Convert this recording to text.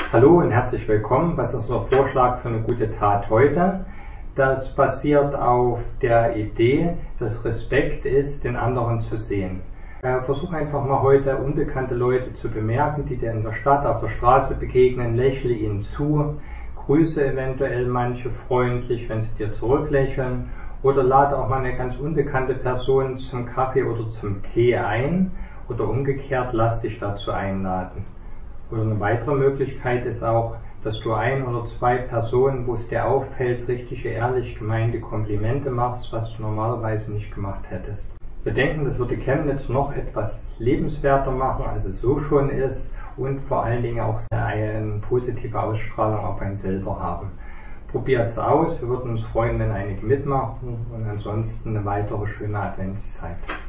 Hallo und herzlich willkommen. Was ist unser Vorschlag für eine gute Tat heute? Das basiert auf der Idee, dass Respekt ist, den anderen zu sehen. Versuch einfach mal heute unbekannte Leute zu bemerken, die dir in der Stadt, auf der Straße begegnen, lächle ihnen zu, grüße eventuell manche freundlich, wenn sie dir zurücklächeln, oder lade auch mal eine ganz unbekannte Person zum Kaffee oder zum Tee ein oder umgekehrt, lass dich dazu einladen. Oder eine weitere Möglichkeit ist auch, dass du ein oder zwei Personen, wo es dir auffällt, richtige, ehrlich gemeinte Komplimente machst, was du normalerweise nicht gemacht hättest. Wir denken, das würde Chemnitz noch etwas lebenswerter machen, als es so schon ist, und vor allen Dingen auch eine positive Ausstrahlung auf einen selber haben. Probiert es aus, wir würden uns freuen, wenn einige mitmachen, und ansonsten eine weitere schöne Adventszeit.